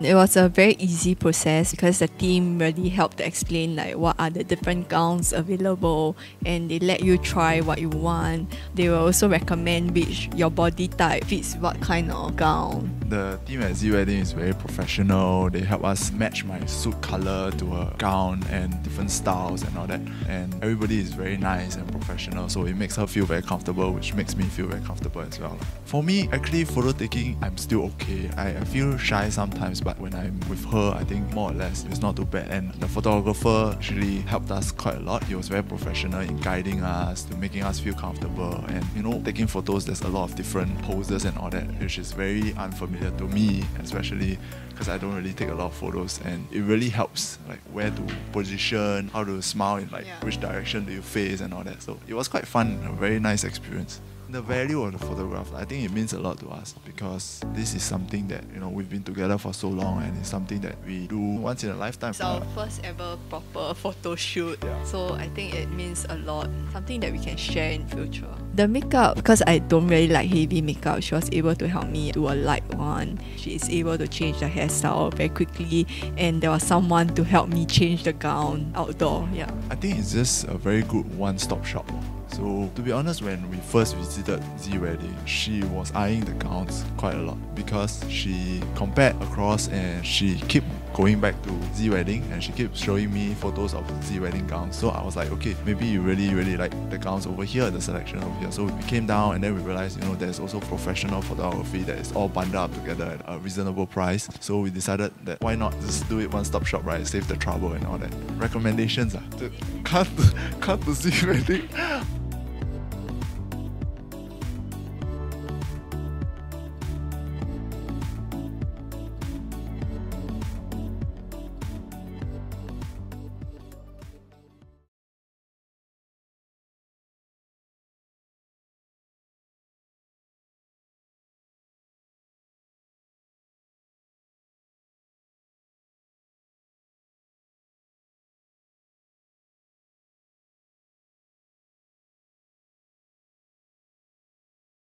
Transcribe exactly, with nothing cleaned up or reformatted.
It was a very easy process because the team really helped to explain like what are the different gowns available, and they let you try what you want. They will also recommend which your body type fits what kind of gown. The team at Z Wedding is very professional. They help us match my suit color to a gown and different styles and all that. And everybody is very nice and professional, so it makes her feel very comfortable, which makes me feel very comfortable as well. For me, actually, photo taking, I'm still okay. I, I feel shy sometimes, but when I'm with her, I think more or less it's not too bad. And the photographer actually helped us quite a lot. He was very professional in guiding us, to making us feel comfortable. And you know, taking photos, there's a lot of different poses and all that, which is very unfamiliar to me, especially because I don't really take a lot of photos, and it really helps, like where to position, how to smile in like yeah. which direction do you face and all that. So it was quite fun, a very nice experience. The value of the photograph, I think it means a lot to us because this is something that, you know, we've been together for so long, and it's something that we do once in a lifetime. It's our first ever proper photo shoot, yeah. So I think it means a lot, something that we can share in future. The makeup, because I don't really like heavy makeup, she was able to help me do a light one. She is able to change the hairstyle very quickly, and there was someone to help me change the gown outdoor. Yeah, I think it's just a very good one-stop shop. So to be honest, when we first visited Z Wedding, she was eyeing the gowns quite a lot because she compared across and she kept going back to Z Wedding and she kept showing me photos of Z Wedding gowns. So I was like, okay, maybe you really really like the gowns over here, the selection over here. So we came down and then we realized, you know, there's also professional photography that is all bundled up together at a reasonable price. So we decided that why not just do it one-stop shop, right? Save the trouble and all that. Recommendations, ah, to come to, come to Z Wedding.